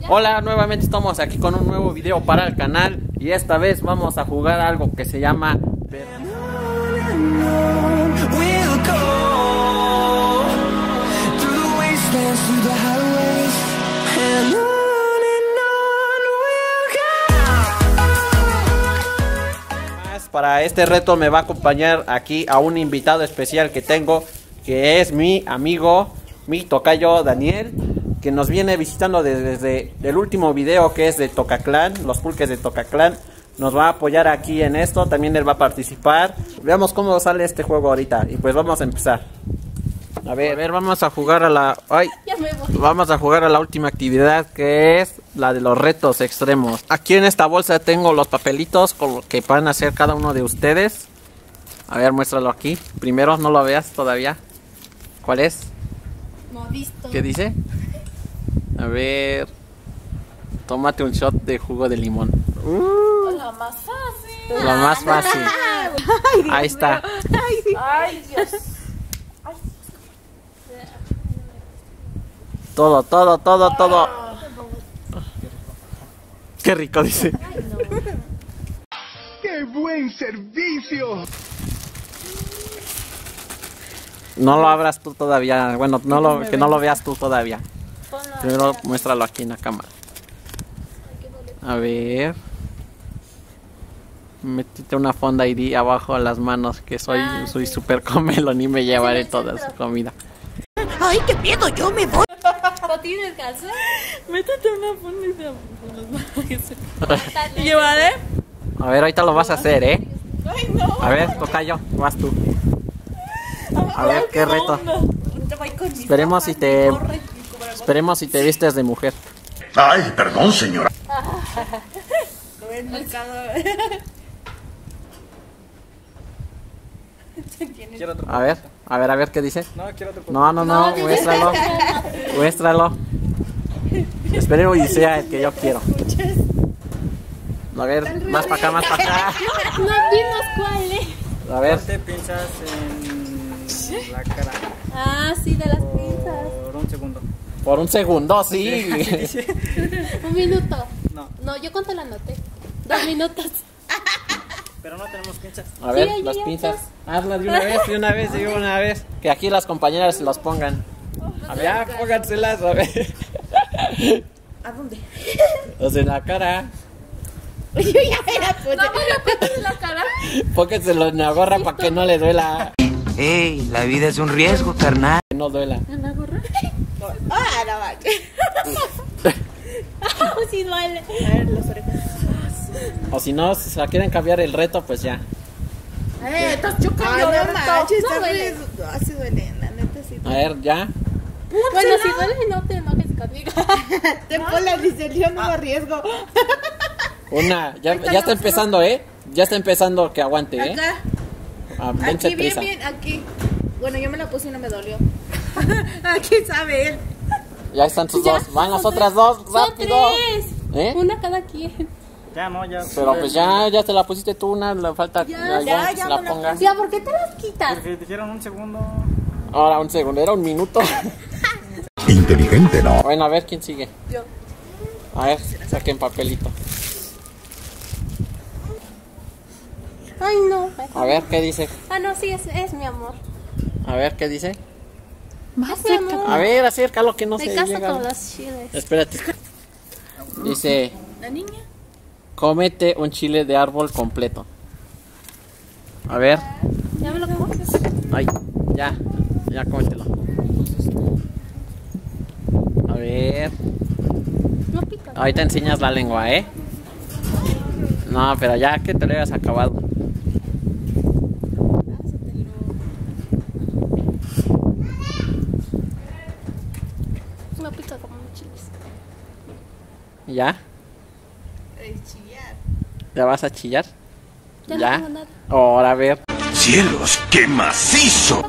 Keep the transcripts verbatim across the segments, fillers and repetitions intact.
Hola, nuevamente estamos aquí con un nuevo video para el canal y esta vez vamos a jugar algo que se llama Para este reto me va a acompañar aquí a un invitado especial que tengo, que es mi amigo, mi tocayo Daniel, que nos viene visitando desde, desde el último video, que es de Tocaclan, los pulques de Tocaclan. Nos va a apoyar aquí en esto, también él va a participar. Veamos cómo sale este juego ahorita y pues vamos a empezar. A ver, a ver, vamos a jugar a la... ¡Ay! Vamos a jugar a la última actividad, que es la de los retos extremos. Aquí en esta bolsa tengo los papelitos con lo que van a hacer cada uno de ustedes. A ver, muéstralo aquí. Primero, no lo veas todavía. ¿Cuál es? No he visto. ¿Qué dice? A ver... Tómate un shot de jugo de limón. Uh, La más fácil. la más fácil. Ay, Ahí está. Ay, Dios. Todo, todo, todo, todo. Qué rico, dice. ¡Qué buen servicio! No lo abras tú todavía. Bueno, no lo, que no lo veas tú todavía. Primero muéstralo aquí en la cámara. A ver. Métete una fonda y di abajo a las manos que soy soy súper comelón y me llevaré toda su comida. Ay, qué miedo, yo me voy. ¿No tienes calza? Métete una fonda y te con las manos. ¿Llevaré? A ver, ahorita lo vas a hacer, ¿eh? Ay, no. A ver, tocayo, vas tú. A ver, qué reto. Esperemos si te esperemos si te vistes de mujer. Ay, perdón, señora. A ver, a ver, a ver qué dice. No, quiero otro. No, no, no, muéstralo. Muéstralo. Esperemos y sea el que yo quiero. A ver, más para acá, más para acá. No vimos cuál es. A ver, Te pinchas en la cara Ah, sí, de las pinzas. por un segundo. por un segundo, sí. Un minuto. No, No, yo conté la noté. Dos minutos. pero no tenemos pinchas. A ver, Sí, las ya, pinzas. Hazlas de una vez, de una vez, de una vez. Que aquí las compañeras se las pongan. A ver, ya, pónganselas, a ver. ¿A dónde? Los en la cara. Yo ya me la puse. No, me lo en la cara. Pónganselo en la gorra para que no le duela. Ey, la vida es un riesgo, carnal. Que no duela. ¿En la gorra? Ah, la vaca. Ah, sí duele. A ver, las orejas. O si no, si se la quieren cambiar el reto, pues ya. Eh, estás chocando. Ay, No no, manches, no está duele. re- así duele, la neta sí. A ver, ya. Bueno, si duele, no te enojes conmigo. Te pones, dice, yo no me arriesgo. Una, ya, ya está empezando, ¿eh? Ya está empezando que aguante, ¿eh? Acá, Ah, dense aquí, bien, prisa. bien, aquí. Bueno, yo me la puse y no me dolió. Aquí sabe él. Ya están sus Ya, dos. Van las son otras dos, Son rápido. tres. ¿Eh? Una cada quien. Ya no, ya. Pero pues ya, ya te la pusiste tú, una, le falta Ya, ya, ya, que ya se la me la ponga. Ya, ¿por qué te las quitas? Porque dijeron un segundo. Ahora un segundo, era un minuto. Inteligente, ¿no? Bueno, a ver quién sigue. Yo. A ver, saquen papelito. Ay, no. A ver qué dice. Ah, no, sí, es, es mi amor. A ver qué dice. Es mi amor. A ver, acércalo que no Me se caso llega. con los chiles. Espérate. Dice, La niña. cómete un chile de árbol completo. A ver. ¿Ya me lo coges? Ay, ya. Ya cómetelo. A ver. No pica. Ahorita enseñas la lengua, ¿eh? No, pero ya que te lo hayas acabado. No pica como los chiles. ¿Ya? Eh, chillar. ¿Ya vas a chillar? Ya, ¿Ya? no tengo nada. Ahora a ver. ¡Cielos, qué macizo!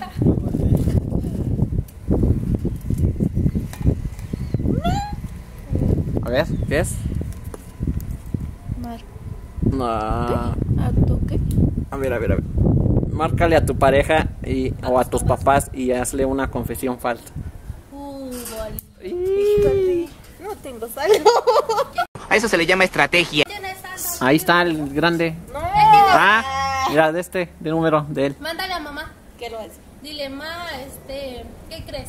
A ver, ¿qué es? Mar. No. ¿A tu qué? A ver, a ver, a ver. Márcale a tu pareja y, o a tus papás y hazle una confesión falsa. Uh, vale. Híjole. No tengo cuando salgo. A eso se le llama estrategia. Ahí está el grande. No. Ah, mira, de este, de número de él. Mándale a mamá. ¿Qué lo hace? Dile, ma, este, ¿qué crees?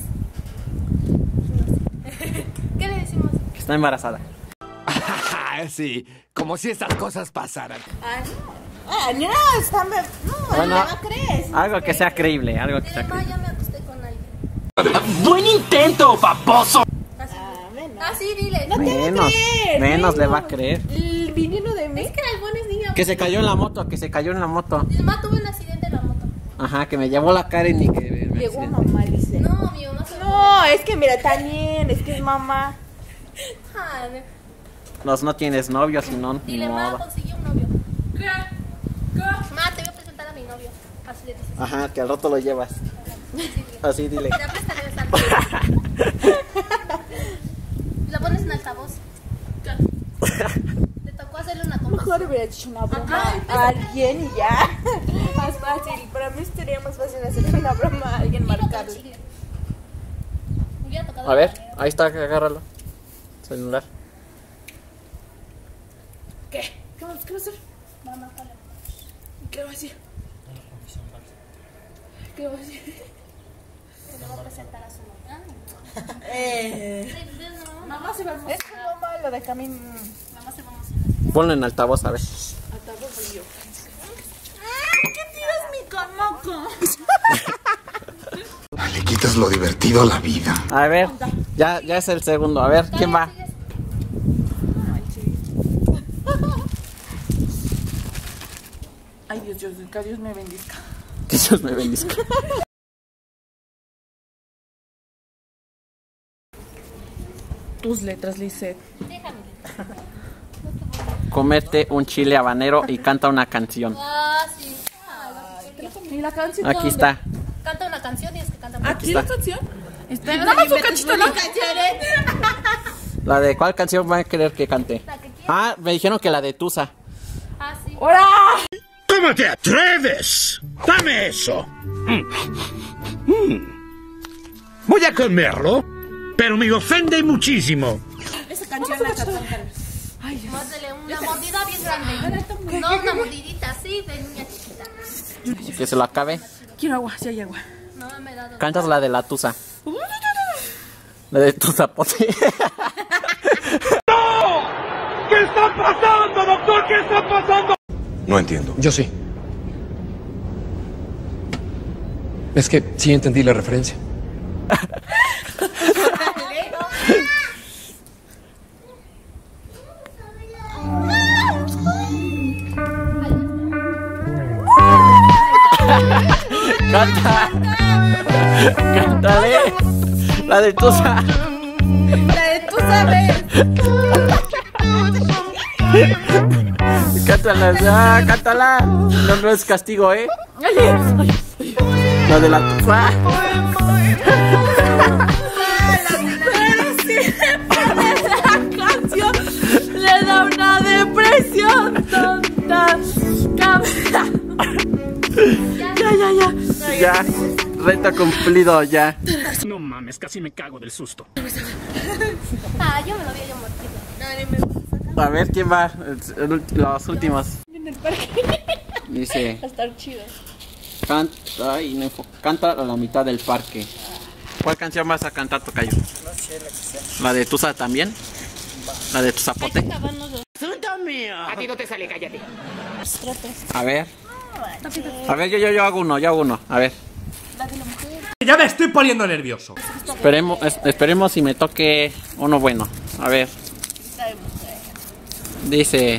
¿Qué le decimos? Que está embarazada. Sí, como si estas cosas pasaran. Ah, no. Ah, no, está me... No, Bueno, no va a creer. algo que sea creíble, algo que Dile, sea ma, creíble. ya me acosté con alguien. ¡Buen intento, baboso! Así, Ah, menos. así dile. No te va a Menos, creer. menos le va a creer. El vinilo de mí. Es que el buen es niño. Que se cayó en la moto, que se cayó en la moto. Dile, ma, tuve un accidente en la moto. Ajá, que me llevó la Karen y que me Llegó accidenté. mamá, dice. No, mi mamá se No, es que mira, también, es que es mamá. Ah, Los no tienes novio, si no, ni dile, ma, modo. conseguí un novio. ¿Qué? ¿Qué? Ma, te voy a presentar a mi novio. Así le dices. Ajá, que al rato lo llevas. Así dile. Te prestaré esa novia. La pones en altavoz. Te tocó hacerle una toma. Mejor hubiera hecho una broma Ajá, a alguien y ya. Más fácil. Para mí sería más fácil hacerle una broma a alguien marcado. Me hubiera tocado A ver, el panero. ahí está, agárralo. Celular. ¿Qué? ¿Qué va a hacer? Mamá, ¿cuál es? ¿Qué va a decir? ¿Qué va a decir? Que le voy a presentar a su novia. Eh. Sí, no, Mamá se va a emocionar. Es que mamá lo de camino. mamá se va a emocionar. Ponlo en altavoz, a ver. ¡Ay, qué tiras mi camaco! Le quitas lo divertido a la vida. A ver, ya, ya es el segundo. A ver, ¿quién va? Ay, Dios, Dios, que Dios me bendiga. Que Dios me bendiga. Tus letras, Lisette. Comete un chile habanero y canta una canción. Ah, sí. ¿Y la canción? Aquí está. Canta una canción y es que canta una ¿Aquí la canción? Espera, nada más un cachito, ¿no? La de ¿cuál canción van a querer que cante? La que quieras. Ah, me dijeron que la de Tusa. Ah, sí. ¡Hola! ¿Cómo te atreves? ¡Dame eso! Voy a comerlo, pero me ofende muchísimo. Esa canción la cantan. Mándale una mordida bien grande. No, una mordidita así de niña chiquita. Que se lo acabe. Quiero agua, si hay agua. No me he dado. Cantas la de la Tusa. La de tu zapote. ¿Qué está pasando, doctor? ¿Qué está pasando? No entiendo. Yo sí. Es que sí entendí la referencia. Canta. Cántale. La de Tusa. La de tú sabes. Cántala, ya, cántala. No, no es castigo, ¿eh? La de la Tusa. La canción le da una depresión tonta. Ya, ya, ya. Ya. Reto cumplido, ya. No mames, casi me cago del susto. Ah, yo me lo había yo mordido. A ver quién va. El- el- los últimos. En el parque. Dice. Va a estar chido. Canta y no enfo- canta a la mitad del parque. ¿Cuál canción vas a cantar, tocayo? ¿La de Tusa también? ¿La de tu zapote? A ti no te sale, cállate. A ver. A ver, yo, yo, yo hago uno, yo hago uno. A ver. Ya me estoy poniendo nervioso. Esperemos, es- esperemos si me toque uno bueno. A ver. Dice.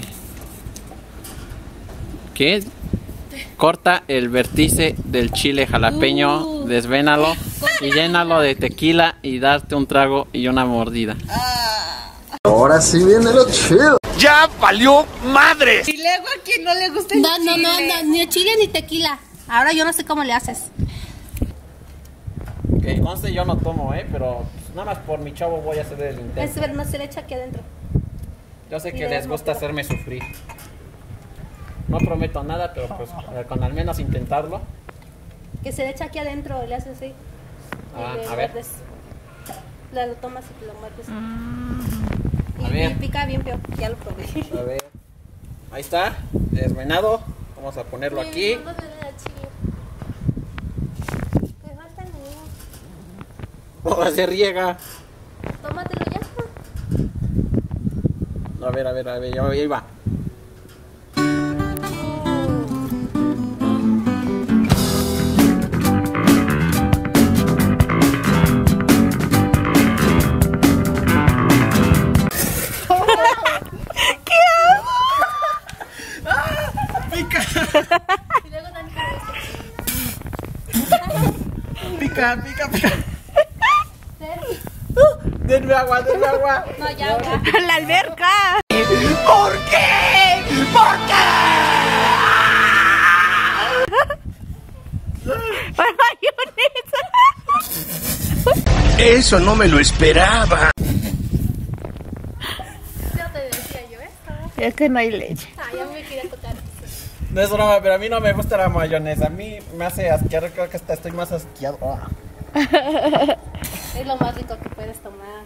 ¿Qué? Corta el vértice del chile jalapeño, desvénalo y llénalo de tequila y darte un trago y una mordida. Ahora sí viene lo chido. ¡Ya valió madres! Y luego a quien no le gusta el No, no, no, chile. no, ni chile ni tequila. Ahora yo no sé cómo le haces. Que conste yo no tomo, eh, pero pues, nada más por mi chavo voy a hacer el intento. Es ver, no se le echa aquí adentro. Yo sé que les gusta hacerme sufrir. No prometo nada, pero pues eh, con al menos intentarlo. Que se le echa aquí adentro y le haces así. Y Ah, le a ver. muerdes. La lo tomas y te lo muerdes. Mm. Mm. ver. Y pica bien feo, ya lo probé. A ver. Ahí está, desvenado. Vamos a ponerlo aquí. Me falta el mío. Oh, se riega. Tómatelo ya. A ver, a ver, a ver, ya ahí va. Pica, pica, pica. Uh, denme agua, denme agua. No, ya, agua. ¡La alberca! ¿Por qué? ¿Por qué? Eso no me lo esperaba. Ya te decía yo, ¿eh? Es que no hay leche. Ah, ya me quería tocar. No es broma, pero a mí no me gusta la mayonesa. A mí me hace asquear, creo que hasta estoy más asqueado. Oh. Es lo más rico que puedes tomar.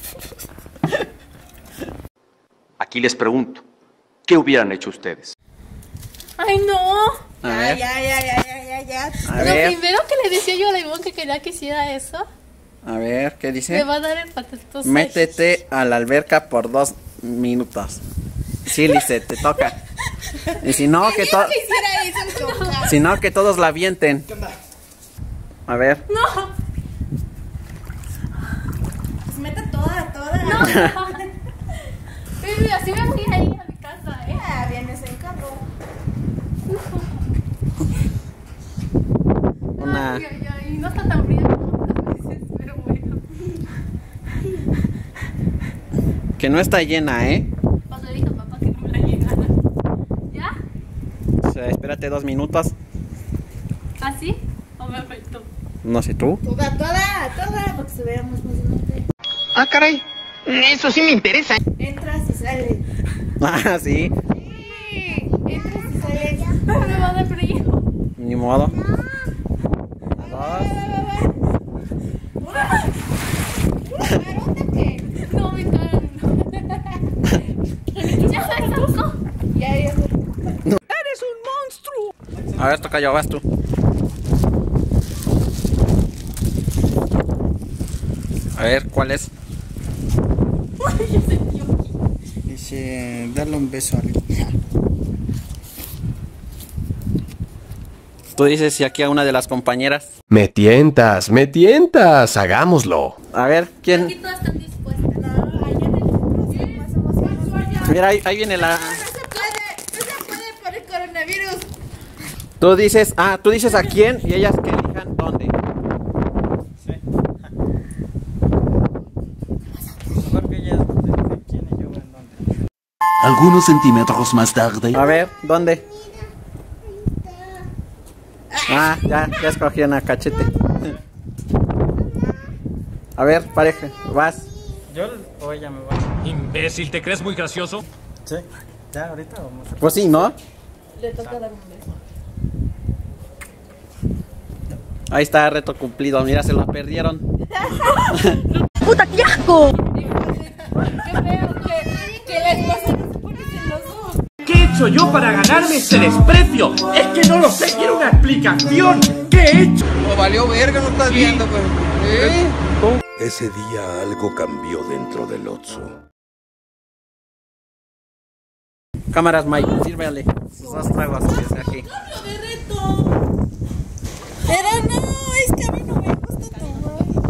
Aquí les pregunto, ¿qué hubieran hecho ustedes? ¡Ay, no! A Ya, ver, ya, ya, ya, ya, ya, ya. a Lo ver, primero que le decía yo a Ivonne que quería que hiciera eso, a ver, ¿qué me dice? va a dar el patentito. Métete a la alberca por dos minutos. Sí, Lice, te toca. Y si no, que to- Quisiera eso en coca. si no, que todos la avienten. A ver. No, Pues meta toda, toda. no. Baby, así me voy a ir a mi casa, ¿eh? Ah, vienes en carro. Una. Ay, ay, ay, no está tan fría como otras veces, pero bueno. Que no está llena, ¿eh? Pues le dije a papá que no me la llegara. ¿Ya? O sea, espérate dos minutos. ¿Así? ¿O me faltó? No sé tú. Toda, toda, toda, para que se vea más emocionante. Ah, caray. Eso sí me interesa. Entras y sales. Ah, sí. Sí, entras y sales. Me va a dar frío. Ni modo. A dos. No, mi cara no. ¿Ya se sacó? Ya, ya. A ver, toca yo, vas tú. A ver, ¿cuál es? Dice, darle un beso a alguien. Tú dices si aquí a una de las compañeras. Me tientas, me tientas, hagámoslo. A ver, Aquí ¿quién? todas están dispuestas. No, allá en el futuro sí, más emocionante. Mira, ahí, ahí viene la... No se puede, no se puede por el coronavirus. Tú dices, ah, tú dices a quién y ellas que elijan dónde. Sí. Mejor que ellas dicen quién y yo en dónde. Algunos centímetros más tarde. A ver, ¿dónde? Ah, ya, ya escogí una cachete. A ver, pareja, vas. Yo o ella me va. Imbécil, ¿te crees muy gracioso? Sí. ¿Ya ahorita vamos a... Pues sí, ¿no? Le toca dar un beso. Ahí está, reto cumplido. Mira, se lo perdieron. ¡Puta, qué asco! Qué feo que, que la esposa no se pone en los dos. ¿Qué he hecho yo para ganarme ese desprecio? Es que no lo sé, quiero una explicación. ¿Qué he hecho? No valió verga, no estás viendo, pues. ¿Eh? Ese día algo cambió dentro del Otso. Cámaras, Mike, sírvele sus dos tragos desde aquí. Pero no, es que a mí no me gusta tomar.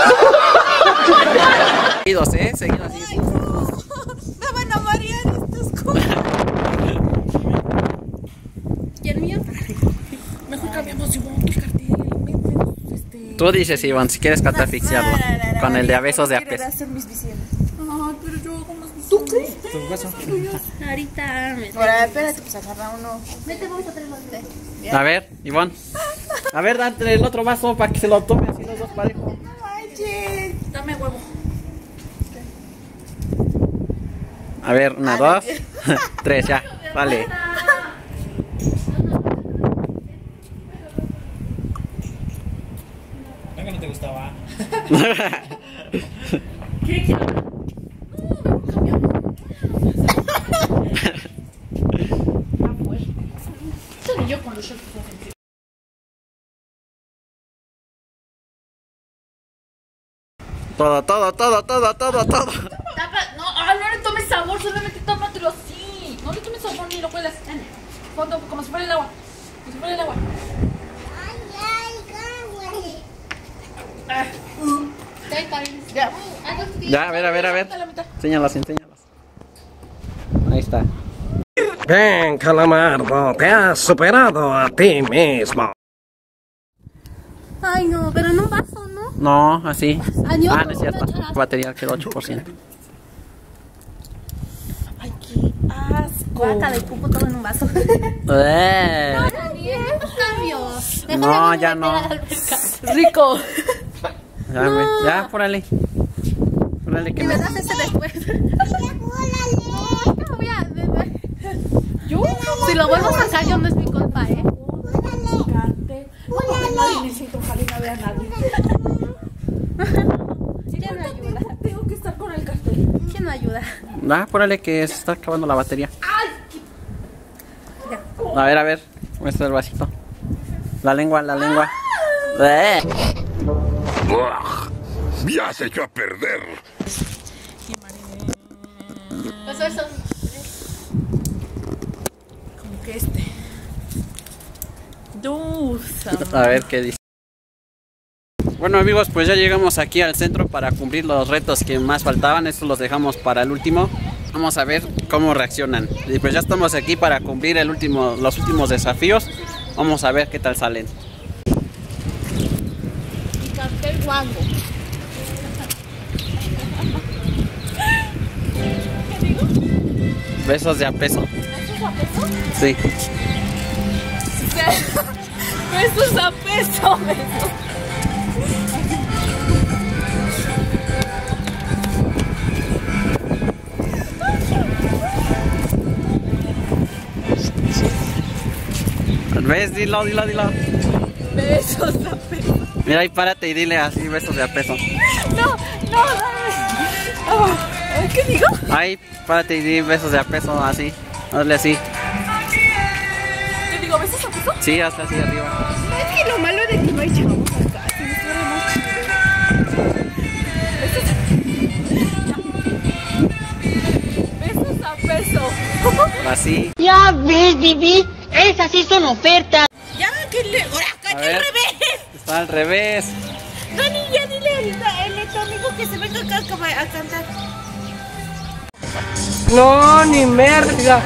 Seguidos, ¿eh? Seguidos así. Ay, no. Me van a marear estas cosas. ¿Y el mío? Mejor cambiamos igual que el cartel. Este... Tú dices, Ivonne, si quieres catafixiarlo. Con el de a besos de Quiero apes. hacer mis visiones. Ay, pero yo hago más visiones. ¿Tú crees? Tu hueso. Ahorita me... Ahora, espérate, pues agarra uno. Vete, vamos a traer los tres. A ver, Ivonne. A ver, date el otro vaso para que se lo tome así los dos parejos. No manches. Dame huevo. A ver, una, dos, tres, ya. Vale. ¿No que no te gustaba? ¿Qué quiero? No, cambiamos. Todo, todo, todo, todo, todo, todo. Tapa, no, ah, no le tomes sabor, solamente tómatelo así. No le tomes sabor ni lo huelas. Fondo, como si fuera el agua. Como si fuera el agua. Ah, uh. Ya. Ya, a ver, a ver, a ver. Enséñalas, enséñalas. Ahí está. Bien, Calamardo, te has superado a ti mismo. Ay, no, pero en un vaso, ¿no? No, así. Año, Ah, no es cierto. Batería quedó ocho por ciento. Ay, qué asco. Guácala y pupo todo en un vaso. Eh. No, Daniel, cambios. No, ya no. Rico. Ya, güey. Ya, pórale. Pórale que Y me me... das ese después. No, voy a... Yo Si lo vuelvo a sacar, yo no es mi culpa, ¿eh? nadie necesita, ojalá no vea a nadie. ¿Quién me ayuda? Tengo que estar con el cartel. ¿Quién me ayuda? Ah, pórale que se está acabando la batería. A ver, a ver. Muestra el vasito. La lengua, la lengua. Eh. Me has hecho a perder. Eso, eso. Como que este. Dulce. A ver qué dice. Bueno amigos, pues ya llegamos aquí al centro para cumplir los retos que más faltaban. Estos los dejamos para el último. Vamos a ver cómo reaccionan. Y pues ya estamos aquí para cumplir el último, los últimos desafíos. Vamos a ver qué tal salen. Mi cartel guango. ¿Qué digo? Besos de a peso. ¿Besos a peso? Sí. Besos a peso, besos. ¿Ves? Dilo, dilo, dilo. Besos a peso. Mira ahí, párate y dile así, besos de a peso. No, no, dame. Oh, ¿qué digo? Ahí, párate y di besos de a peso, así. Hazle así. ¿Qué digo? ¿Besos a peso? Sí, hazle así arriba. Es que lo malo de que no hay chavos acá, si me estuviera más chido. Besos a peso. Así. Ya ves, Vivi, esas sí son ofertas. Ya, que le... ¡Ahora, A cállate ver. al revés! Está al revés. Dani, ya dile a tu amigo que se venga acá a cantar. No, ni merda.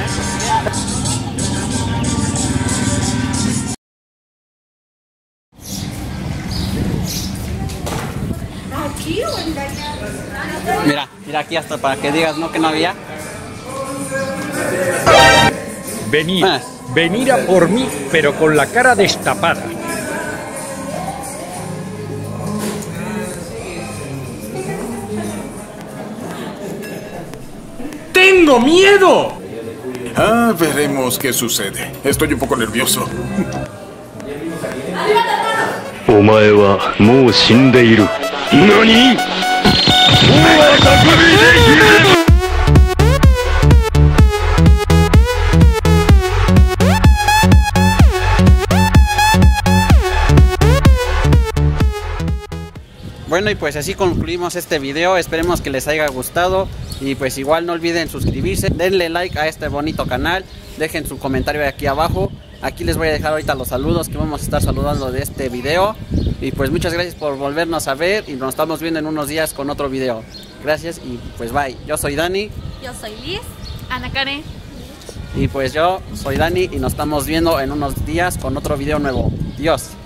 ¿Aquí o en la Mira, mira aquí hasta para que digas no que no había. Venir, Ah. venir a por mí, pero con la cara destapada. ¡Tengo miedo! Ah, veremos qué sucede. Estoy un poco nervioso. お前はもう死んでいる。何？ Bueno, y pues así concluimos este video. Esperemos que les haya gustado. Y pues igual no olviden suscribirse, denle like a este bonito canal, dejen su comentario aquí abajo. Aquí les voy a dejar ahorita los saludos que vamos a estar saludando de este video. Y pues muchas gracias por volvernos a ver y nos estamos viendo en unos días con otro video. Gracias y pues bye. Yo soy Dani. Yo soy Liz. Ana Karen. Y pues yo soy Dani y nos estamos viendo en unos días con otro video nuevo. Dios.